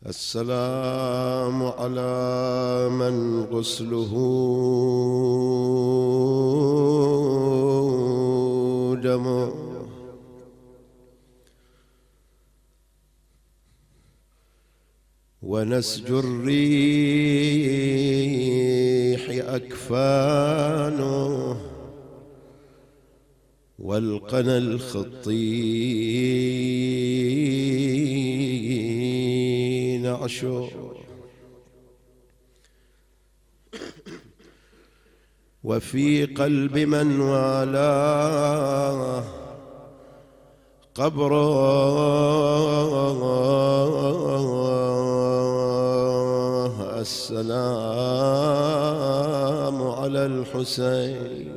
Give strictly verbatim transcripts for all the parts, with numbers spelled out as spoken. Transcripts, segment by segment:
السلام على من غسله دم ونسج الريح أكفانه والقنا الخطي نعشه وفي قلب من والاه قبره السلام على الحسين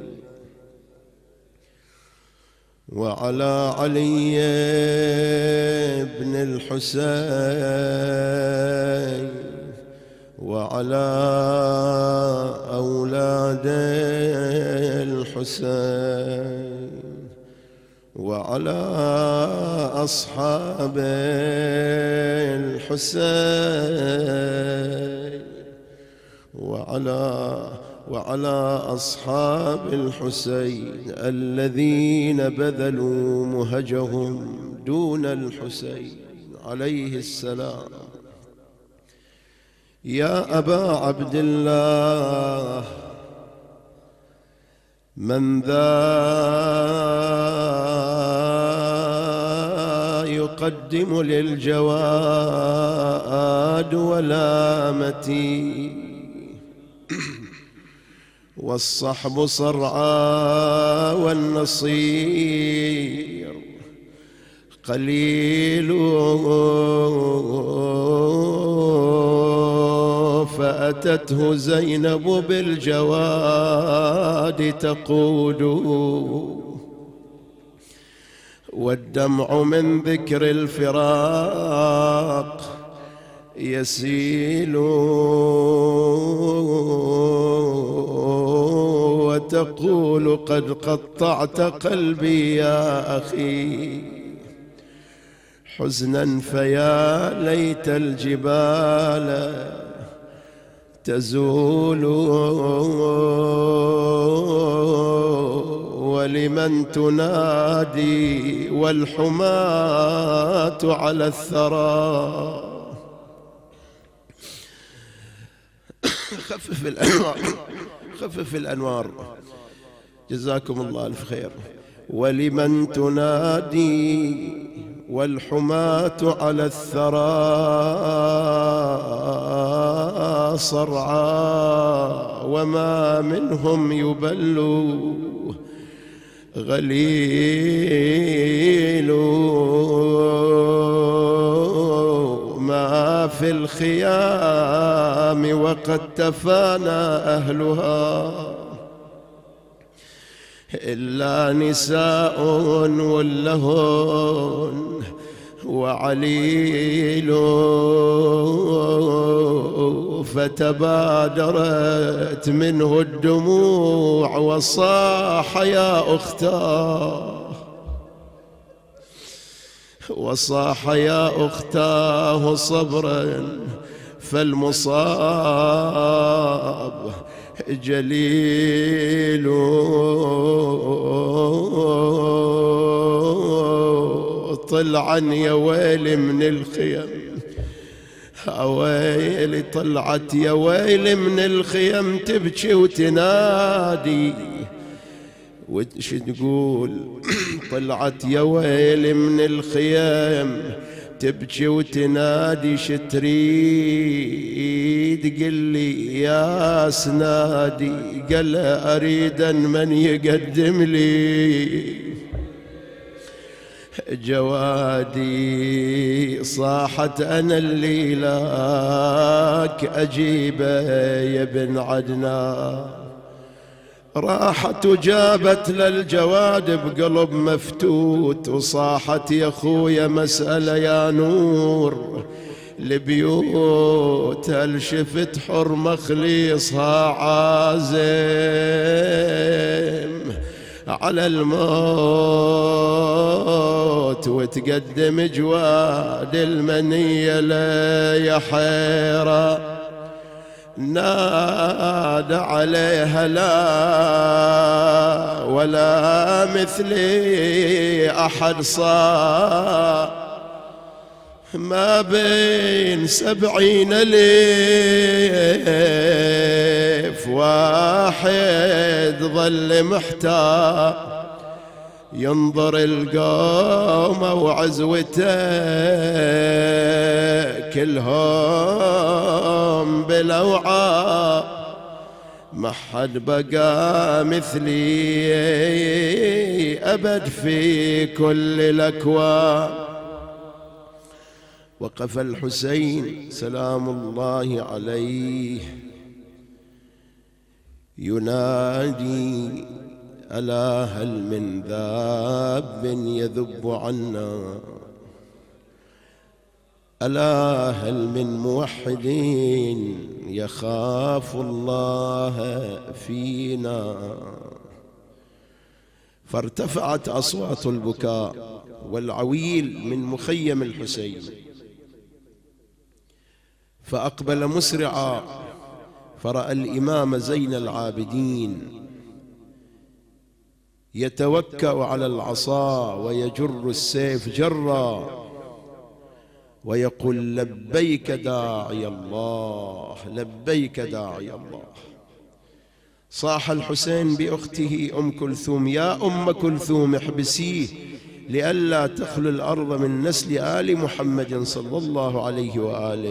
وعلى علي بن الحسين وعلى أولاد الحسين وعلى أصحاب الحسين وعلى وعلى أصحاب الحسين الذين بذلوا مهجهم دون الحسين عليه السلام. يا أبا عبد الله من ذا يقدم للجواد ولامتي والصحب صرعى والنصير قليل فأتته زينب بالجواد تقود والدمع من ذكر الفراق يسيل وتقول قد قطعت قلبي يا أخي حزنا فيا ليت الجبال تزول ولمن تنادي والحماة على الثرى. خفف الأنوار خفف الأنوار جزاكم الله ألف خير. ولمن تنادي والحماة على الثرى صرعى وما منهم يبل غليل ما في الخيام وقد تفانى أهلها إلا نساء ولهن وعليل فتبادرت منه الدموع وصاح يا أختاه وصاح يا أختاه صبرا فالمصاب جليل طلعا يا ويلي من الخيم ويلي طلعت يا ويلي من الخيم تبكي وتنادي وش تقول طلعت يا ويلي من الخيم تبكي وتنادي شتريد قل لي يا سنادي قال أريدا من يقدم لي جوادي صاحت أنا اللي لك أجيبه يا ابن عدنان راحت وجابت للجواد بقلب مفتوت وصاحت يا خويا مسألة يا نور البيوت هل شفت حر مخليصها عازم على الموت وتقدم جواد المنية لا يا حيرة. نادى عليها لا ولا مثلي أحد صار، ما بين سبعين ألف واحد ظل محتار، ينظر القوم وعزوته كلهم بالأوعار، ما حد بقى مثلي أبد في كل الأكوان. وقف الحسين سلام الله عليه ينادي: ألا هل من ذاب يذب عنا، ألا هل من موحد يخاف الله فينا. فارتفعت أصوات البكاء والعويل من مخيم الحسين، فأقبل مسرعا فرأى الإمام زين العابدين يتوكأ على العصا ويجر السيف جرا ويقول: لبيك داعي الله، لبيك داعي الله. صاح الحسين بأخته أم كلثوم: يا أم كلثوم احبسيه لئلا تخلو الأرض من نسل آل محمد صلى الله عليه وآله.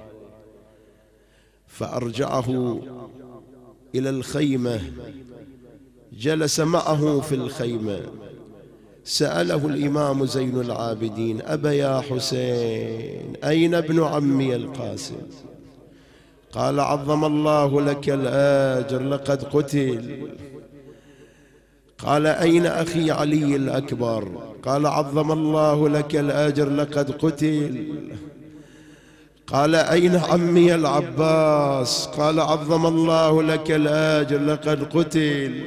فأرجعه إلى الخيمة، جلس معه في الخيمة، سأله الإمام زين العابدين: أبا يا حسين، أين ابن عمي القاسم؟ قال: عظم الله لك الأجر لقد قتل. قال: أين أخي علي الأكبر؟ قال: عظم الله لك الأجر لقد قتل. قال: أين عمي العباس؟ قال: عظم الله لك الأجر لقد قتل.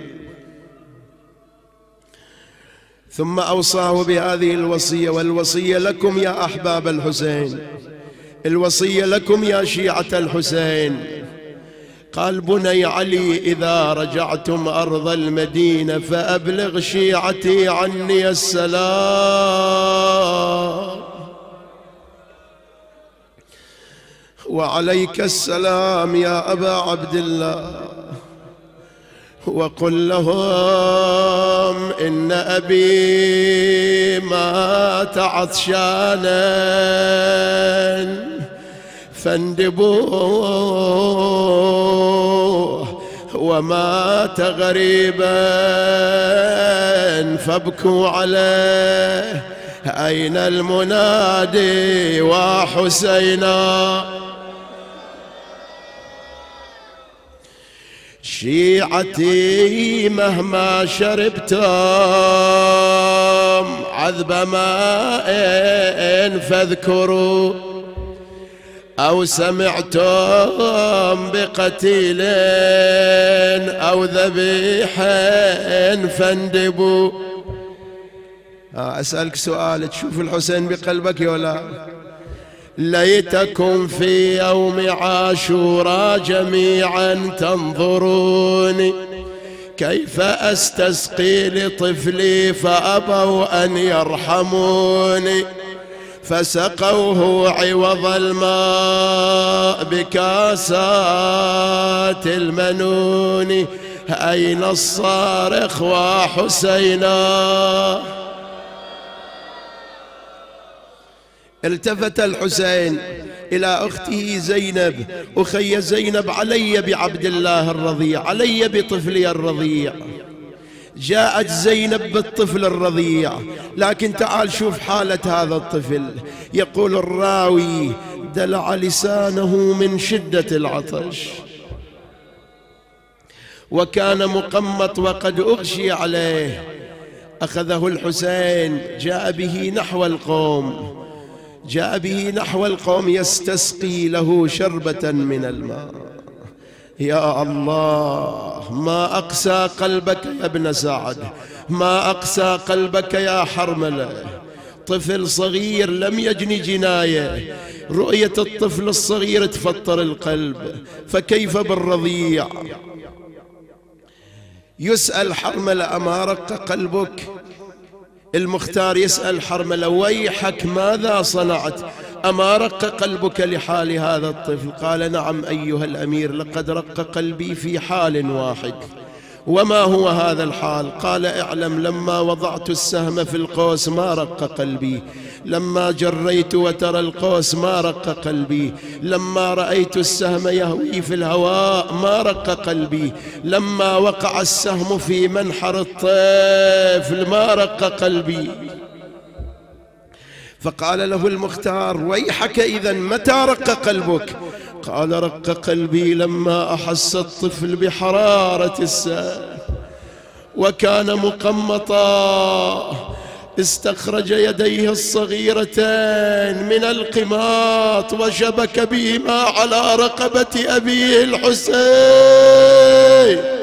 ثم أوصاه بهذه الوصية، والوصية لكم يا أحباب الحسين، الوصية لكم يا شيعة الحسين. قال: بني علي إذا رجعتم أرض المدينة فأبلغ شيعتي عني السلام، وعليك السلام يا أبا عبد الله، وقل لهم إن أبي مات عطشانا فاندبوه، ومات غريبا فابكوا عليه، أين المنادي وحسينا. شيعتي مهما شربتم عذب ماء فاذكروا، أو سمعتم بقتيل أو ذبيح فاندبوا. أسألك سؤال، تشوف الحسين بقلبك ولا؟ ليتكم في يوم عاشوراء جميعا تنظروني كيف أستسقي لطفلي فأبوا أن يرحموني، فسقوه عوض الماء بكاسات المنون، أين الصارخ وحسينا. التفت الحسين إلى أخته زينب: أخي زينب، علي بعبد الله الرضيع، علي بطفلي الرضيع. جاءت زينب بالطفل الرضيع، لكن تعال شوف حالة هذا الطفل. يقول الراوي: دلع لسانه من شدة العطش، وكان مقمط وقد أغشي عليه. أخذه الحسين، جاء به نحو القوم، جاء به نحو القوم يستسقي له شربة من الماء. يا الله ما أقسى قلبك يا ابن سعد، ما أقسى قلبك يا حرملة. طفل صغير لم يجني جناية، رؤية الطفل الصغير تفطر القلب، فكيف بالرضيع؟ يسأل حرملة أما رق قلبك؟ المختار يسأل حرملة ويحك ماذا صنعت؟ أما رق قلبك لحال هذا الطفل؟ قال نعم أيها الأمير، لقد رق قلبي في حال واحد. وما هو هذا الحال؟ قال اعلم لما وضعت السهم في القوس ما رق قلبي، لما جريت وتر القوس ما رق قلبي، لما رأيت السهم يهوي في الهواء ما رق قلبي، لما وقع السهم في منحر الطفل ما رق قلبي. فقال له المختار ويحك إذن متى رق قلبك؟ قال رق قلبي لما أحس الطفل بحرارة السهم وكان مقمطا، استخرج يديه الصغيرتين من القماط وشبك بهما على رقبة أبيه الحسين.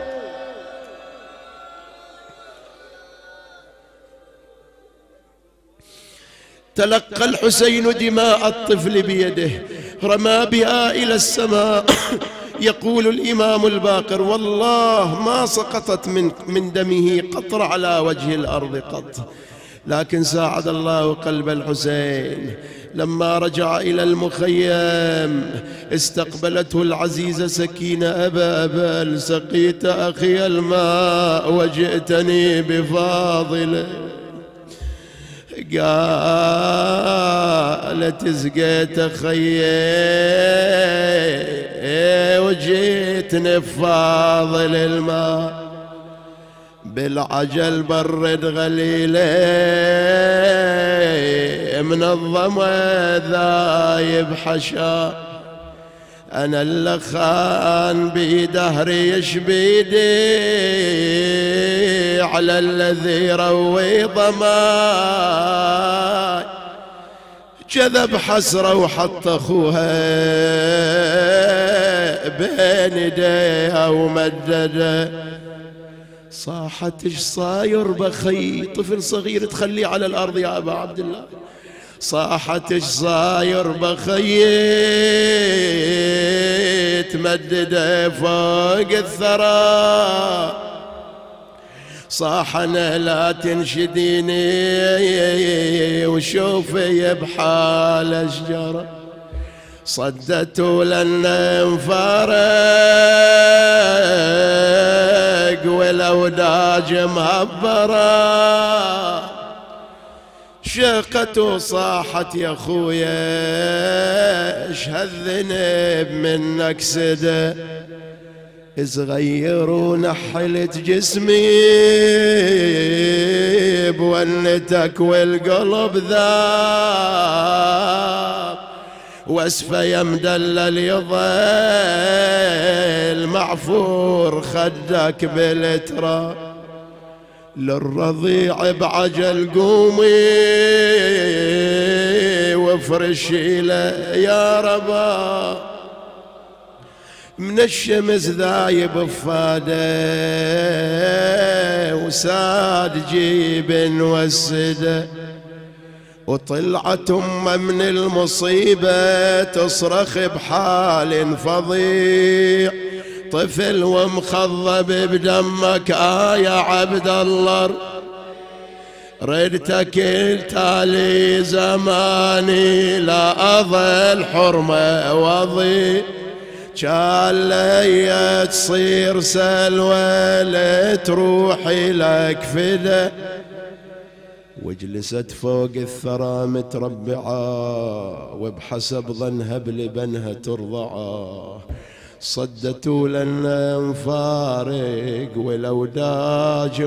تلقى الحسين دماء الطفل بيده، رمى بها إلى السماء. يقول الإمام الباقر والله ما سقطت من, من دمه قطرة على وجه الأرض قط. لكن ساعد الله قلب الحسين، لما رجع إلى المخيم استقبلته العزيزة سكينة أبا أبا سقيت أخي الماء وجئتني بفاضله. قالت سقيت خيي وجيتني بفاضل الماء، بالعجل برد غليلي من الظما ذايب حشا، أنا اللي خان بدهري يشبيدي على الذي روي ضماي، كذب حسرة وحط أخوها بين يديها ومدده. صاحت ايش صاير بخي؟ طفل صغير تخليه على الأرض يا أبا عبد الله. صاحت ايش صاير بخي؟ تمدده فوق الثرى، صاحنا لا تنشديني وشوفي بحال أشجرة، صدته لن انفارق والأوداج مهبرة، شقته صاحت يا خويا ايش هالذنب منك سده، صغير ونحلت جسمي بونتك والقلب ذاب، واسفى يا مدلل يضل معفور خدك بالتراب، للرضيع بعجل قومي وافرشي له يا ربا، من الشمس ذايب بفاده وساد جيب وسده، وطلعت أمه من المصيبة تصرخ بحال فظيع، طفل ومخضب بدمك آه يا عبد الله، ردتك التالي زماني لا أظل حرمة وضيع، كان لي تصير سلوى لتروحي لك فدا، وجلست فوق الثرى متربعة وبحسب ظنها بلبنها ترضعه، صدتوا لنا مفارق والأوداج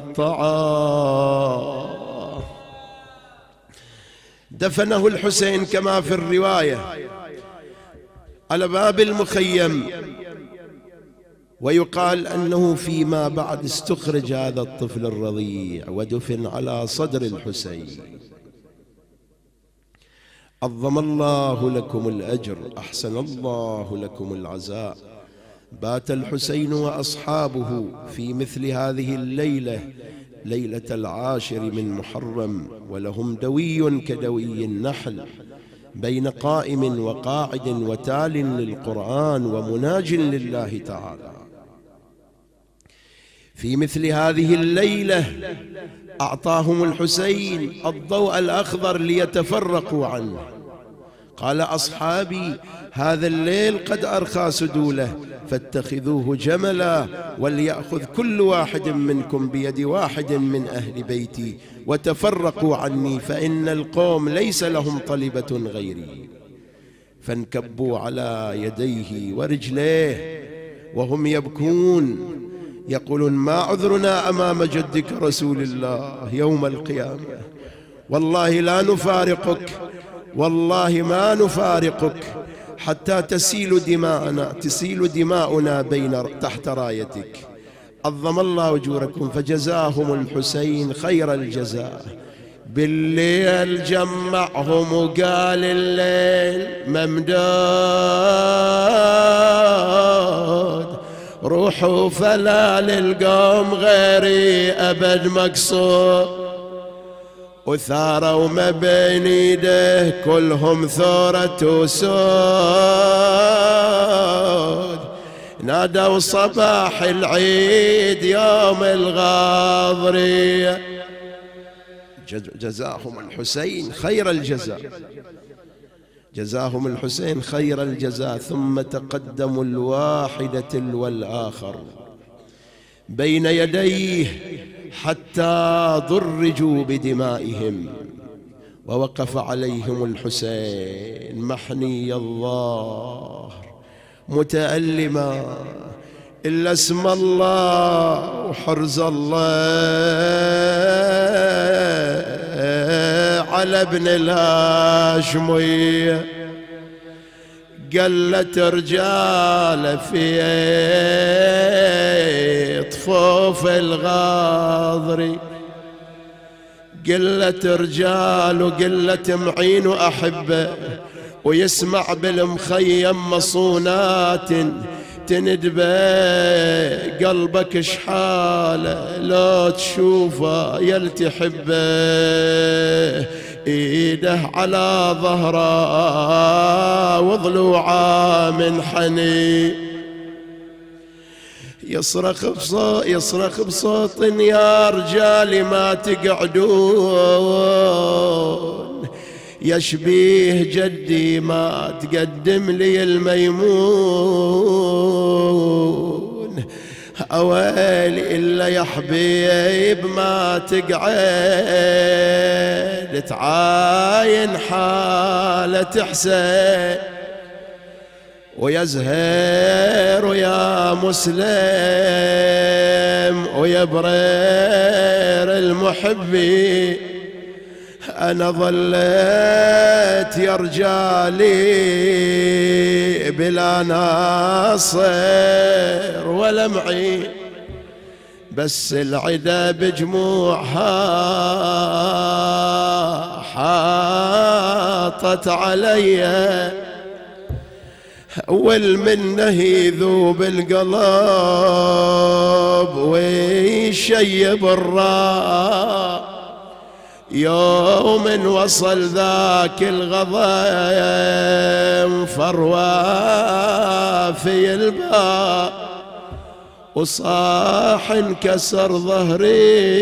مقطعة. دفنه الحسين كما في الرواية على باب المخيم، ويقال أنه فيما بعد استخرج هذا الطفل الرضيع ودفن على صدر الحسين. عظم الله لكم الأجر، أحسن الله لكم العزاء، بات الحسين وأصحابه في مثل هذه الليلة، ليلة العاشر من محرم، ولهم دوي كدوي النحل بين قائم وقاعد وتال للقرآن ومناج لله تعالى. في مثل هذه الليلة أعطاهم الحسين الضوء الأخضر ليتفرقوا عنه. قال: أصحابي، هذا الليل قد أرخى سدوله، فاتخذوه جملا، وليأخذ كل واحد منكم بيد واحد من أهل بيتي، وتفرقوا عني، فإن القوم ليس لهم طلبة غيري. فانكبوا على يديه ورجليه وهم يبكون، يقولون: ما عذرنا أمام جدك رسول الله يوم القيامة؟ والله لا نفارقك، والله ما نفارقك حتى تسيل دماءنا تسيل دماؤنا بين تحت رايتك. عظم الله أجوركم. فجزاهم الحسين خير الجزاء. بالليل جمعهم وقال: الليل ممدود، روحوا فلا للقوم غيري أبد مقصود. وثاروا ما بين يديه كلهم ثورة سود، نادوا صباح العيد يوم الغاضرية. جزاهم الحسين خير الجزاء، جزاهم الحسين خير الجزاء. ثم تقدموا الواحدة تلو الآخر بين يديه حتى ضرجوا بدمائهم، ووقف عليهم الحسين محني الظهر متألما، إلا اسم الله وحرز الله على ابن الهاشمية. قلت رجال في طفوف الغاضري، قلت رجال وقلت معين وأحبه، ويسمع بالمخيم مصونات تندبه. قلبك شحاله لو تشوفه يلتحبه، ايده على ظهره وضلوعه من حني، يصرخ بصوت يصرخ بصوت: يا رجال ما تقعدون، يشبيه جدي ما تقدم لي الميمون. أويلي إلا يا حبيب ما تقعد تعاين حالة حسين، ويا زهير ويا مسلم ويا برير المحبي، أنا ظليت يا رجالي بلا ناصر ولا معين، بس العدا بجموعها حاطت علي، والمنه يذوب القلب ويشيب الراء. يوم وصل ذاك الغضب فروى في الباب، وصاح انكسر ظهري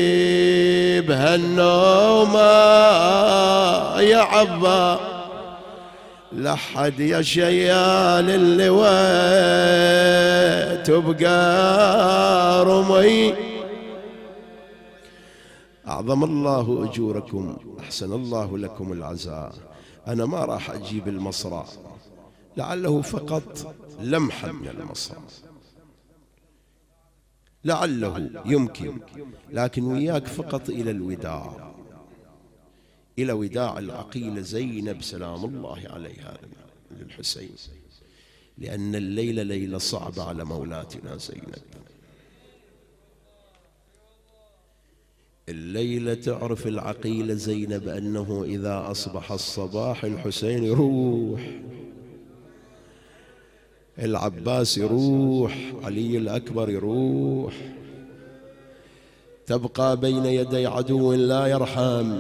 بهالنومة يا عبا. لحد يا شيال اللي ويت تبقى رمي. أعظم الله أجوركم، أحسن الله لكم العزاء. أنا ما راح أجيب المصرع، لعله فقط لمحا من المصرع، لعله يمكن، لكن وياك فقط إلى الوداع، إلى وداع العقيلة زينب سلام الله عليها للحسين، لأن الليلة ليلة صعبة على مولاتنا زينب. الليلة تعرف العقيلة زينب أنه إذا أصبح الصباح الحسين يروح، العباس يروح، علي الأكبر يروح، تبقى بين يدي عدو لا يرحم.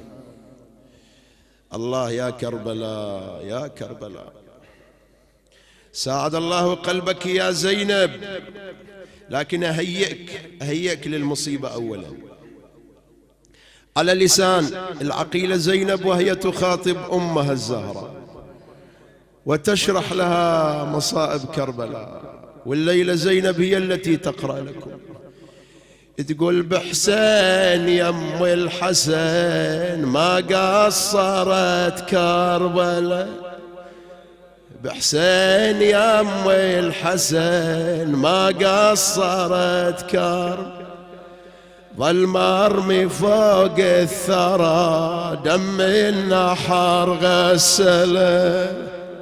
الله يا كربلاء يا كربلاء، ساعد الله قلبك يا زينب، لكن أهيئك أهيئك للمصيبة أولا. على لسان العقيلة زينب وهي تخاطب أمها الزهراء وتشرح لها مصائب كربلاء، والليلة زينب هي التي تقرأ لكم، تقول بحسين يم الحسن ما قصرت كربلاء، بحسين يم الحسن ما قصرت كربلاء، ظل مرمي فوق الثرى دم النحر غسله،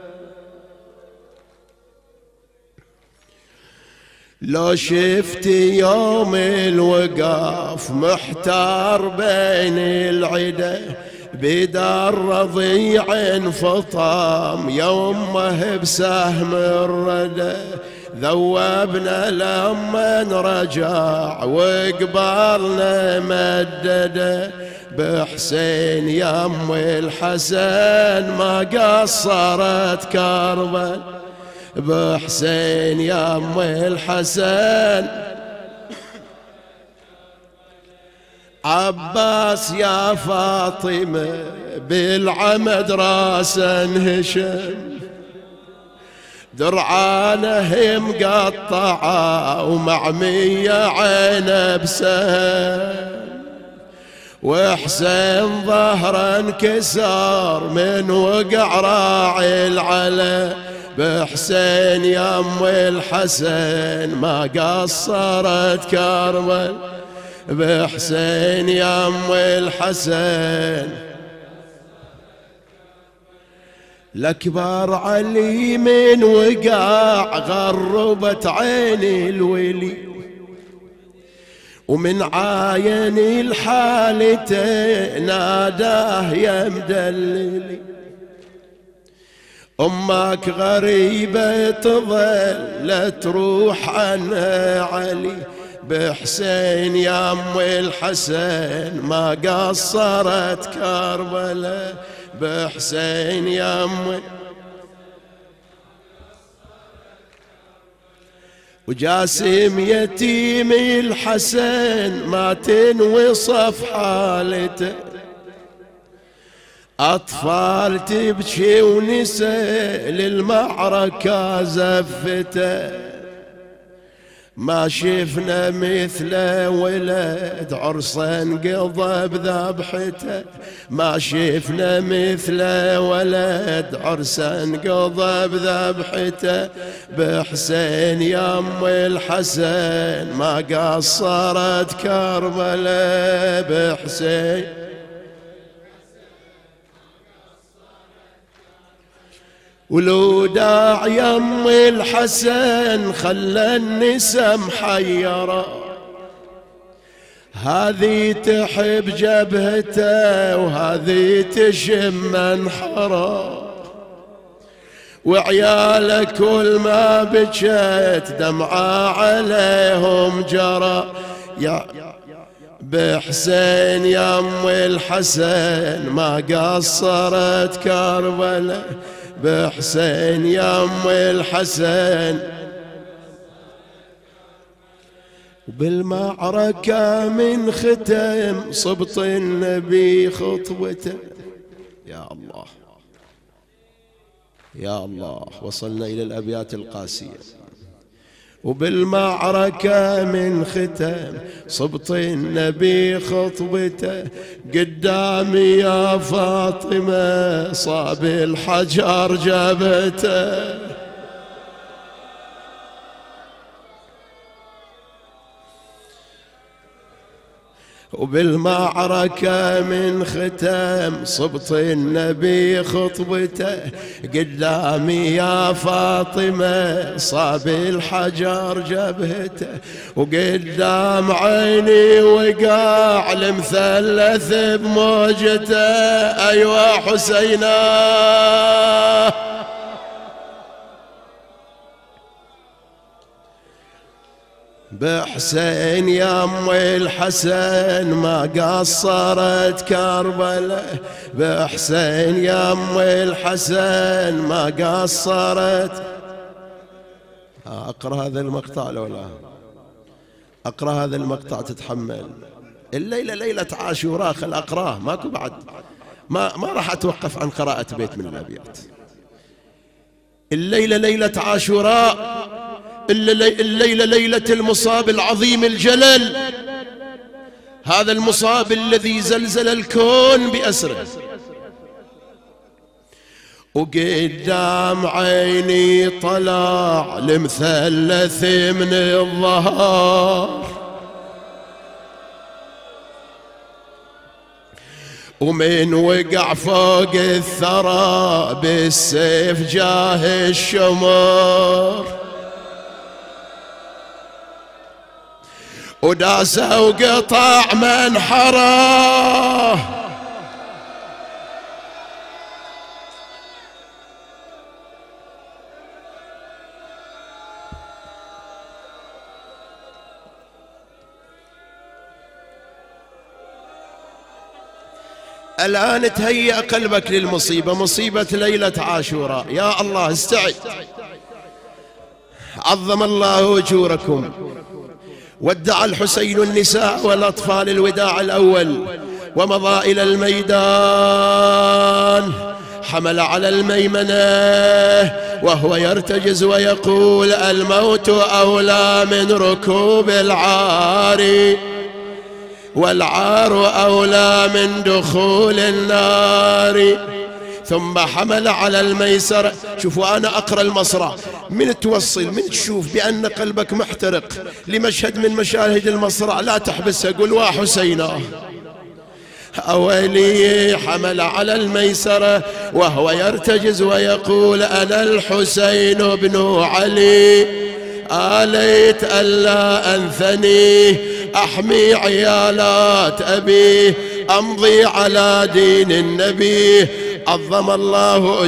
لو شفتي يوم الوقاف محتار بين العدا، بدار رضيع انفطام يومه بسهم الردى، ذوبنا لما رجع وقبالنا مدده، بحسين يم الحسن ما قصرت كربلاء، بحسين يم الحسن. عباس يا فاطمة بالعمد راسا هشم، درعانه مقطعة ومعمية عينه بسهم، وحسين ظهره انكسر من وقع راعي العلا، بحسين يم الحسن ما قصرت كربلاء، بحسين يم الحسن. الأكبر علي من وقع غربت عيني الولي، ومن عاين الحالته ناداه يا مدللي، أمك غريبة تظل تروح عنها علي، بحسين يم الحسن ما قصرت كربلاء، بحسين يم. وجاسم يتيم الحسن ما تنوصف حالته، أطفال تبكي ونساء للمعركة زفته، ما شفنا مثله ولد عرسا قضى بذبحته، ما شفنا مثله ولد عرسا قضى بذبحته، بحسين يم الحسن ما قصرت كربلاء، بحسين. ولو داع يم الحسن خلى النسا محيرة، هذه تحب جبهته وهذه تشم منحره، وعياله كل ما بجت دمعة عليهم جرى، يا بحسين يم الحسن ما قصرت كربلاء، بحسين يم الحسن. وبالمعركة من ختم صبط النبي خطوته، يا الله يا الله، وصلنا إلى الأبيات القاسية. وبالمعركة من ختم صبط النبي خطبته، قدامي يا فاطمة صاب الحجر جبته، وبالمعركة من ختم صبط النبي خطبته، قدامي يا فاطمة صاب الحجر جبهته، وقدام عيني وقع المثلث بموجته، أيوة حسينا بحسين يا ام الحسن ما قصرت كربلاء، بحسين يا ام الحسن ما قصرت. اقرا هذا المقطع لو لا اقرا هذا المقطع تتحمل. الليله ليله عاشوراء، خل اقراه ماكو بعد، ما ما راح اتوقف عن قراءه بيت من الابيات. الليله ليله عاشوراء، الليلة ليلة المصاب العظيم الجلل، هذا المصاب الذي زلزل الكون بأسره. وقدام عيني طلع المثلث من الظهر، ومن وقع فوق الثرى بالسيف جاه الشمر، وداسه وقطع منحره. الآن تهيأ قلبك للمصيبة، مصيبة ليلة عاشوراء. يا الله استعد. عظم الله أجوركم. ودع الحسين النساء والأطفال الوداع الأول ومضى إلى الميدان، حمل على الميمنة وهو يرتجز ويقول: الموت أولى من ركوب العار، والعار أولى من دخول النار. ثم حمل على الميسر. شوفوا أنا أقرأ المصرع، من توصل من تشوف بأن قلبك محترق لمشهد من مشاهد المصرع لا تحبسها، قل: وا حسينا. أولي حمل على الميسر وهو يرتجز ويقول: أنا الحسين بن علي، آليت ألا أنثني، أحمي عيالات أبي، أمضي على دين النبي. عظم الله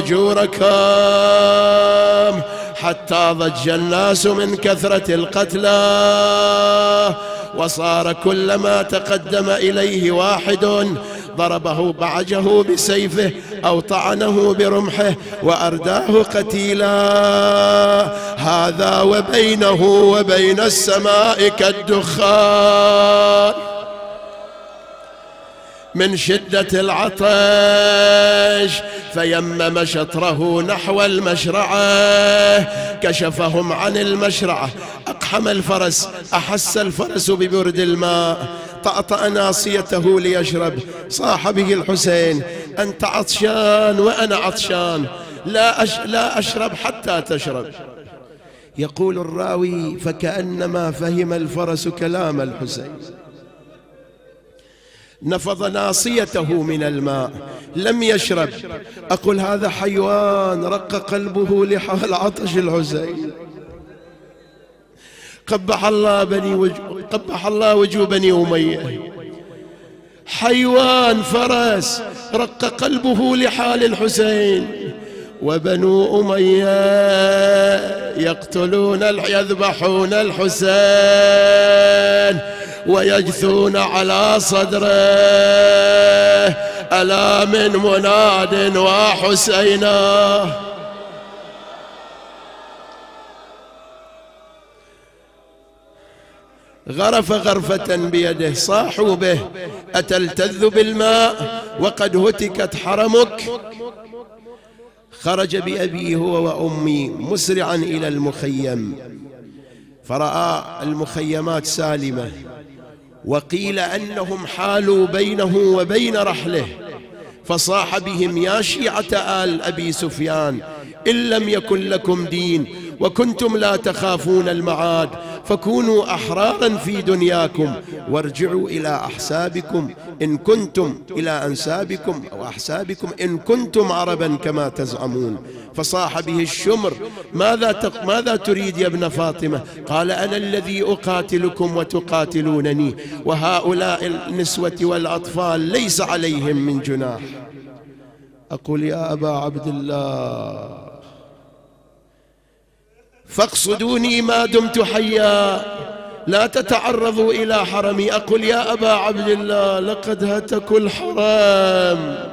أجوركم. حتى ضج الناس من كثرة القتلى، وصار كلما تقدم إليه واحد ضربه بعجه بسيفه أو طعنه برمحه وأرداه قتيلا. هذا وبينه وبين السماء كالدخان من شدة العطش، فيمم شطره نحو المشرعة، كشفهم عن المشرعة، أقحم الفرس، أحس الفرس ببرد الماء، طأطأ ناصيته ليشرب، صاح به الحسين: أنت عطشان وأنا عطشان، لا, أش لا أشرب حتى تشرب. يقول الراوي: فكأنما فهم الفرس كلام الحسين، نفض ناصيته من الماء لم يشرب. أقول هذا حيوان رق قلبه لحال عطش الحسين. قبح الله بني وجو قبح الله وجو بني أمية. حيوان فرس رق قلبه لحال الحسين، وبنو أمية يقتلون يذبحون الحسين ويجثون على صدره. ألا من مناد وحسينا. غرف غرفة بيده، صاحوا به: أتلتذ بالماء وقد هتكت حرمك؟ خرج بأبي هو وأمي مسرعا إلى المخيم، فرأى المخيمات سالمة، وقيل أنهم حالوا بينه وبين رحله، فصاح بهم: يا شيعة آل أبي سفيان، إن لم يكن لكم دين وكنتم لا تخافون المعاد، فكونوا أحرارا في دنياكم، وارجعوا إلى أحسابكم إن كنتم إلى أنسابكم أو أحسابكم إن كنتم عربا كما تزعمون. فصاح به الشمر: ماذا تق... ماذا تريد يا ابن فاطمة؟ قال: أنا الذي أقاتلكم وتقاتلونني، وهؤلاء النسوة والأطفال ليس عليهم من جناح. أقول: يا أبا عبد الله، فاقصدوني ما دمت حيا، لا تتعرضوا إلى حرمي. أقول يا أبا عبد الله لقد هتكوا الحرام.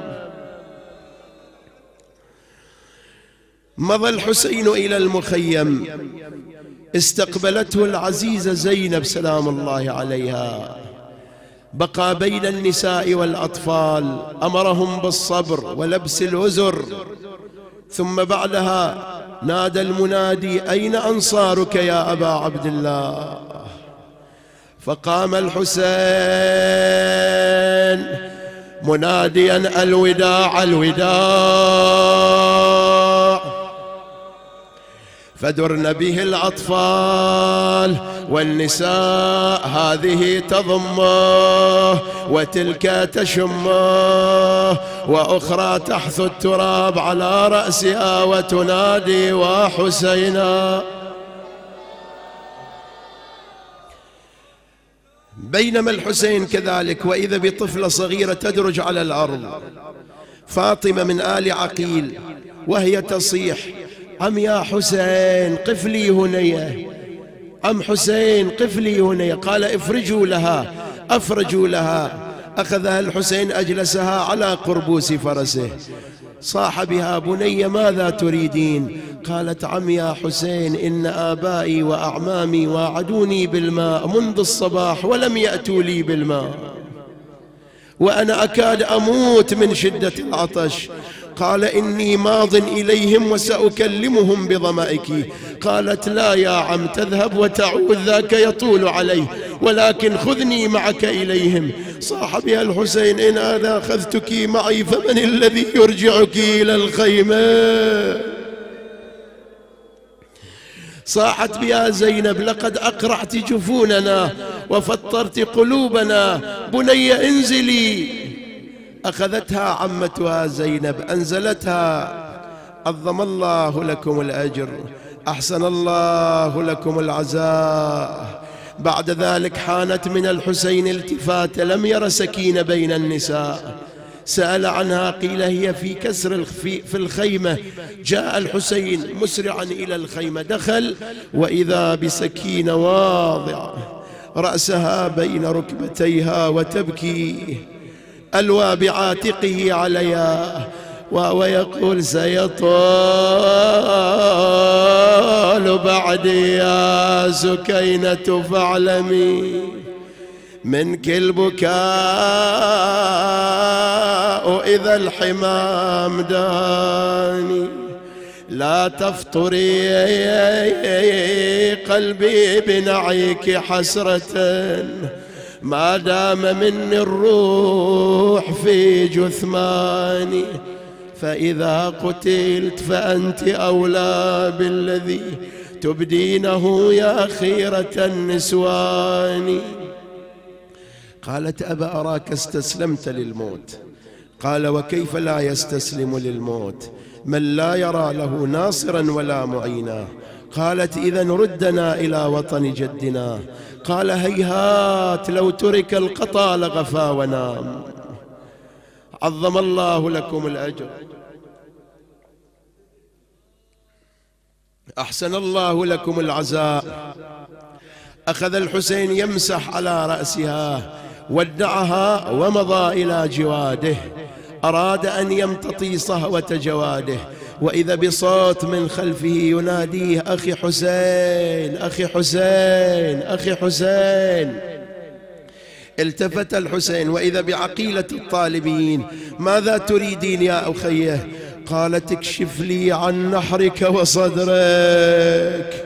مضى الحسين إلى المخيم، استقبلته العزيزة زينب سلام الله عليها، بقى بين النساء والأطفال، أمرهم بالصبر ولبس الوزر. ثم بعدها نادى المنادي: أين أنصارك يا أبا عبد الله؟ فقام الحسين مناديا: الوداع الوداع. فدرن به الأطفال والنساء، هذه تضمه وتلك تشمه، وأخرى تحث التراب على رأسها وتنادي: وحسينا. بينما الحسين كذلك، وإذا بطفلة صغيرة تدرج على الأرض، فاطمة من آل عقيل، وهي تصيح: عم يا حسين قف لي هنية، عم حسين قف لي هنية. قال: افرجوا لها، أفرجوا لها. أخذها الحسين أجلسها على قربوس فرسه، صاح بها: بني ماذا تريدين؟ قالت: عم يا حسين إن آبائي وأعمامي واعدوني بالماء منذ الصباح ولم يأتوا لي بالماء، وأنا أكاد أموت من شدة العطش. قال: إني ماض إليهم وسأكلمهم بظمائك. قالت: لا يا عم، تذهب وتعود، ذاك يطول عليه، ولكن خذني معك إليهم. صاح بها الحسين: إن هذا أخذتك معي فمن الذي يرجعك إلى الخيمة؟ صاحت بها زينب: لقد أقرعت جفوننا وفطرت قلوبنا، بني انزلي. أخذتها عمتها زينب، أنزلتها: عظم الله لكم الأجر، أحسن الله لكم العزاء. بعد ذلك حانت من الحسين التفات، لم ير سكينة بين النساء، سأل عنها، قيل هي في كسر في الخيمة. جاء الحسين مسرعا إلى الخيمة، دخل وإذا بسكينة واضعة رأسها بين ركبتيها وتبكي، ألوى بعاتقه عليها ويقول: سيطال بعدي يا سكينة فاعلمي، منك البكاء إذا الحمام داني، لا تفطري قلبي بنعيك حسرة، ما دام مني الروح في جثماني، فإذا قتلت فأنت أولى بالذي تبدينه يا خيرة النسوان. قالت: أبا أراك استسلمت للموت. قال: وكيف لا يستسلم للموت من لا يرى له ناصرا ولا معينا؟ قالت: إذن ردنا إلى وطن جدنا. قال: هيهات، لو ترك القطا لغفى ونام. عظم الله لكم الأجر، أحسن الله لكم العزاء. أخذ الحسين يمسح على رأسها، ودعها ومضى إلى جواده، أراد أن يمتطي صهوة جواده، وإذا بصوت من خلفه يناديه: أخي حسين، أخي حسين، أخي حسين. التفت الحسين وإذا بعقيلة الطالبين: ماذا تريدين يا أخيه؟ قالت: اكشف لي عن نحرك وصدرك.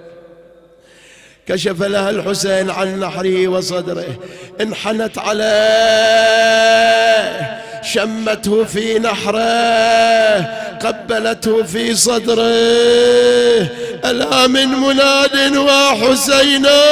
كشف لها الحسين عن نحره وصدره، انحنت عليه، شمته في نحره، قبلته في صدره: ألا من مناد وحسينا.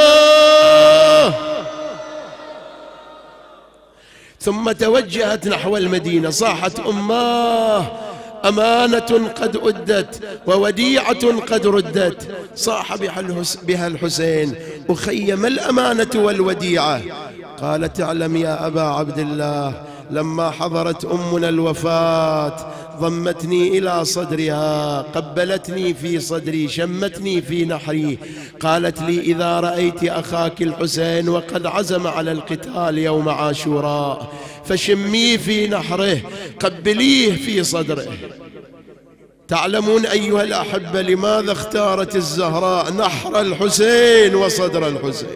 ثم توجهت نحو المدينة، صاحت: أماه، أمانة قد أدت ووديعة قد ردت. صاح بها الحسين: أخي، ما الأمانة والوديعة؟ قالت: اعلم يا أبا عبد الله، لما حضرت أمنا الوفاة ضمتني إلى صدرها، قبلتني في صدري، شمتني في نحري، قالت لي إذا رأيت أخاك الحسين وقد عزم على القتال يوم عاشوراء فشميه في نحره، قبليه في صدره. تعلمون أيها الأحبة لماذا اختارت الزهراء نحر الحسين وصدر الحسين؟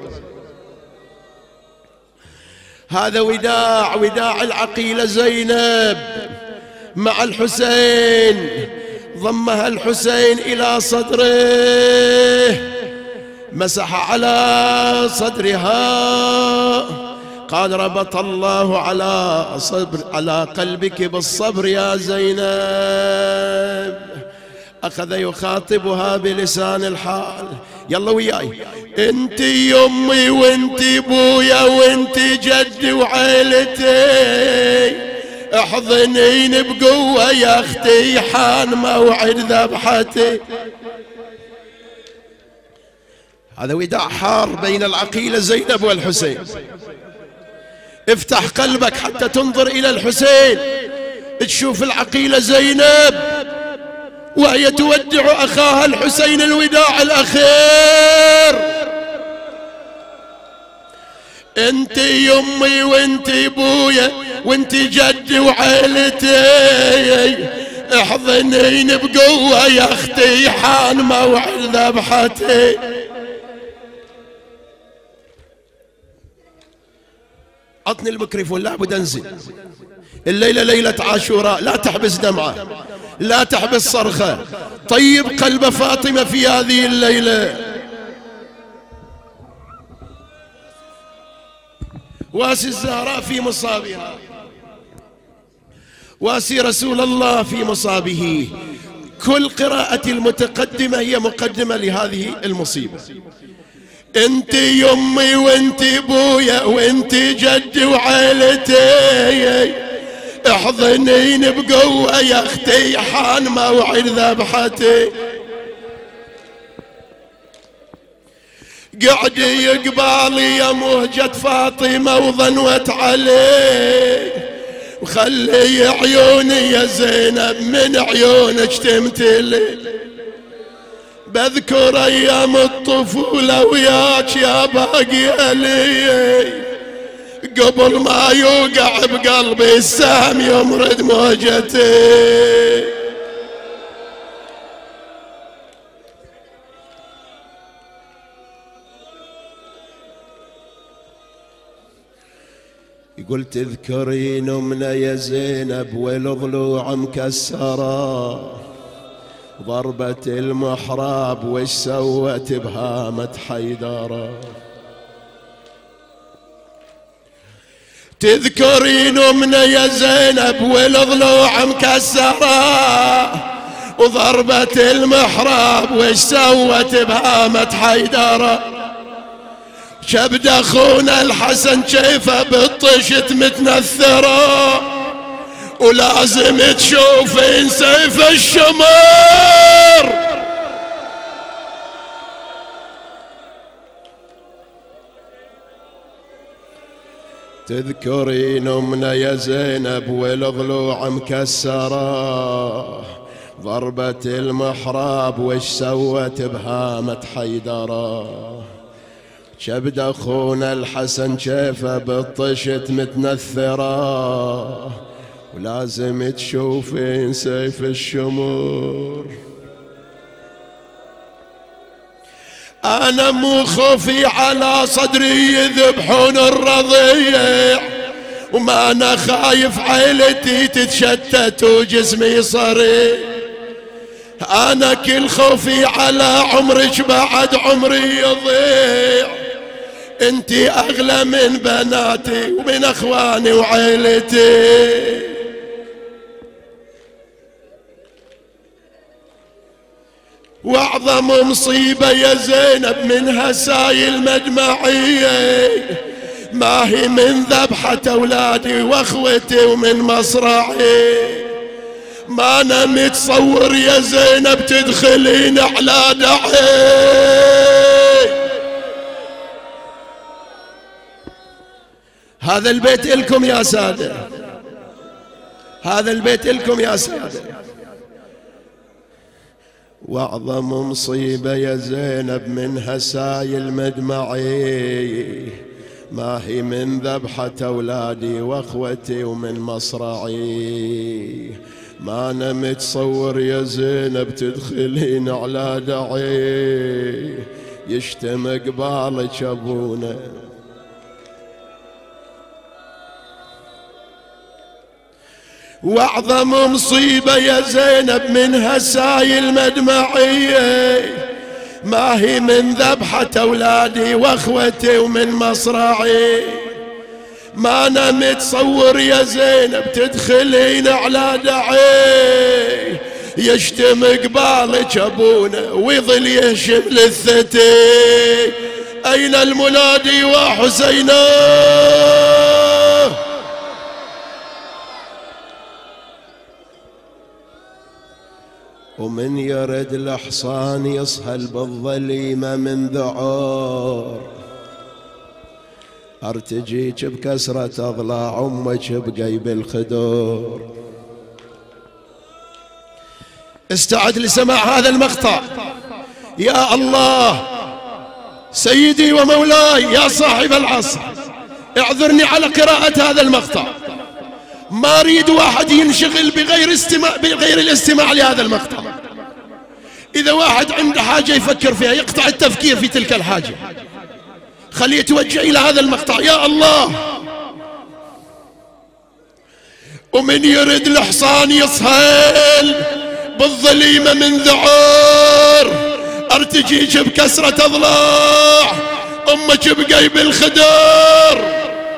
هذا وداع، وداع العقيلة زينب مع الحسين، ضمها الحسين إلى صدره، مسح على صدرها، قال ربط الله على صبر على قلبك بالصبر يا زينب. أخذ يخاطبها بلسان الحال، يلا وياي، انت يمي وانت بويا وانت جدي وعيلتي، احضنين بقوة يا اختي حان موعد ذبحتي. هذا وداع حار بين العقيلة زينب والحسين. افتح قلبك حتى تنظر إلى الحسين، تشوف العقيلة زينب وهي تودع أخاها الحسين الوداع الأخير. انت يمي وانت بويا وانت جدي وعيلتي، احضنين بقوة يا اختي حان موعد ذبحتي. عطني الميكروفون، لابد انزل. الليلة ليلة عاشوراء، لا تحبس دمعة، لا تحبس صرخة، طيب قلب فاطمة في هذه الليلة. واسي الزهراء في مصابها، واسي رسول الله في مصابه. كل قراءة المتقدمة هي مقدمة لهذه المصيبة. انت يمي وانت بويا وانت جدي وعيلتي، احضنين بقوة يا اختي حان موعد ذبحتي. قعدي قبالي يا مهجة فاطمة وظنوت علي، وخلي عيوني يا زينب من عيونك تمتلي. بذكر ايام الطفولة وياك يا باقي لي، قبل ما يوقع بقلبي السهم يمرد موجتي. يقول تذكرين امنا يا زينب والضلوع مكسرة، ضربة المحراب وش سوت بهامة حيدرة. تذكرين امنا يا زينب والضلوع مكسرة، وضربة المحراب وش سوت بهامة حيدرة. شبد اخونا الحسن كيفه بالطشت متنثرة، ولازم تشوفين سيف الشمر. تذكرين امنا يا زينب والضلوع مكسرة، ضربة المحراب وش سوت بهامة حيدرة. شبد اخونا الحسن شيفه بالطشت متنثرة، ولازم تشوفين سيف الشمور. انا مو خوفي على صدري يذبحون الرضيع، وما انا خايف عيلتي تتشتت وجسمي صريع. انا كل خوفي على عمرك بعد عمري يضيع، انتي اغلى من بناتي ومن اخواني وعيلتي. واعظم مصيبة يا زينب من هسايل مجمعية، ما هي من ذبحة اولادي واخوتي ومن مصرعي. ما انا متصور يا زينب تدخلين على دعي. هذا البيت إلكم يا سادة، هذا البيت لكم يا سادة. واعظم مصيبة يا زينب من هسايل مدمعي، ما هي من ذبحة أولادي وأخوتي ومن مصرعي. ما أنا متصور يا زينب تدخلين على دعي، يشتم قبالك أبونا. واعظم مصيبة يا زينب من هسايل مدمعية، ما هي من ذبحة أولادي وأخوتي ومن مصرعي. ما أنا متصور يا زينب تدخلين على دعي، يشتم قبالك أبونا ويظل يهشم لثتي. أين المنادي وحسينا؟ ومن يرد الحصان يصهل بالظليمة من ذعور، ارتجيك بكسرة اضلاع امك بقيب الخدور. استعد لسماع هذا المقطع. يا الله سيدي ومولاي يا صاحب العصر، اعذرني على قراءة هذا المقطع. ما اريد واحد ينشغل بغير استماع بغير الاستماع لهذا المقطع. اذا واحد عنده حاجة يفكر فيها يقطع التفكير في تلك الحاجة، خليه يتوجه الى هذا المقطع. يا الله. ومن يرد الحصان يصهل بالظليمة من ذعور، ارتجيك بكسرة اضلاع امك بقيب الخدور.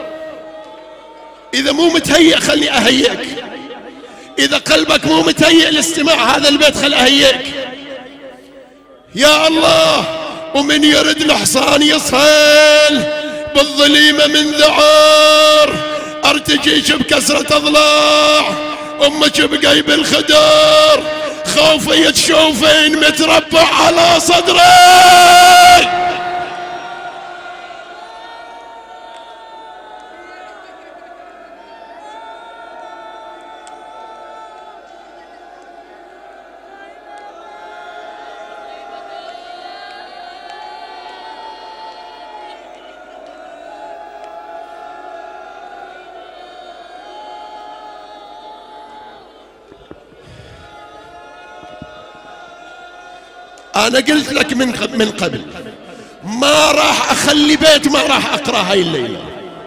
إذا مو متهيئ خلي أهيئك، إذا قلبك مو متهيئ لاستماع هذا البيت خل أهيئك. يا الله. ومن يرد الحصان يصهل بالظليمة من ذعور، ارتجيك بكسرة اضلاع امك بقيب الخدور. خوفي تشوفين متربع على صدري. أنا قلت لك من من قبل ما راح أخلي بيت ما راح أقرأ هاي الليلة.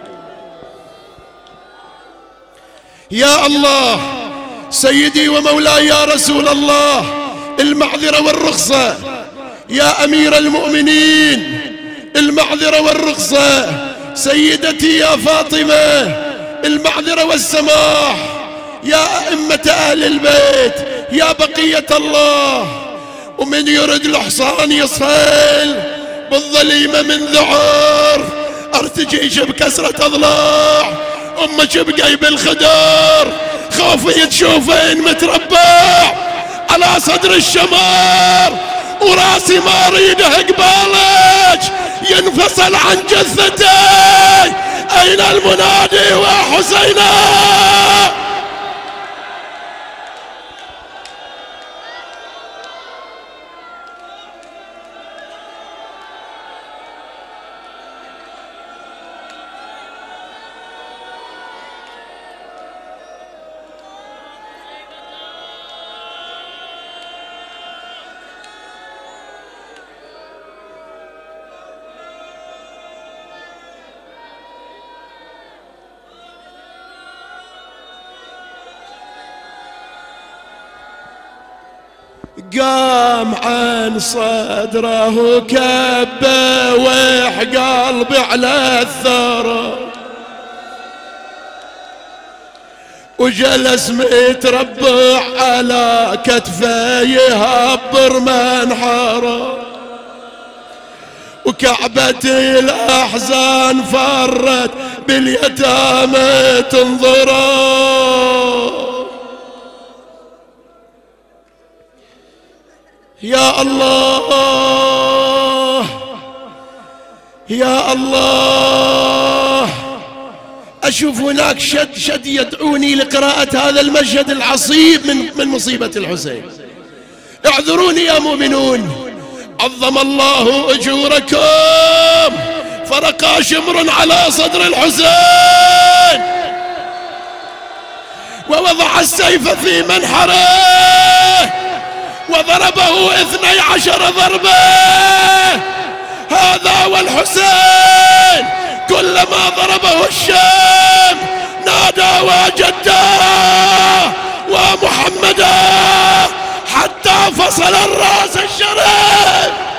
يا الله سيدي ومولاي يا رسول الله، المعذرة والرخصة يا أمير المؤمنين، المعذرة والرخصة سيدتي يا فاطمة، المعذرة والسماح يا أئمة أهل البيت يا بقية الله. ومن يرد الحصان يصهل بالظليمة من ذعور، ارتجيش بكسرة اضلاع امك بقيب الخدور. خوفي تشوفين متربع على صدر الشمار، وراسي ما اريده قبالك ينفصل عن جثتي. اين المنادي وحسينا؟ قام عن صدره كبه ويح قلبي على الثرى، وجلس متربع على كتفه يهبر منحره، وكعبة الأحزان فرت باليتامى تنظره. يا الله يا الله أشوف هناك شد شد يدعوني لقراءة هذا المشهد العصيب من من مصيبة الحسين. اعذروني يا مؤمنون. عظم الله أجوركم. فرقى شمر على صدر الحسين ووضع السيف في منحره وضربه اثني عشر ضربة. هذا والحسين كلما ضربه الشام نادى وجدا ومحمدا حتى فصل الرأس الشريف.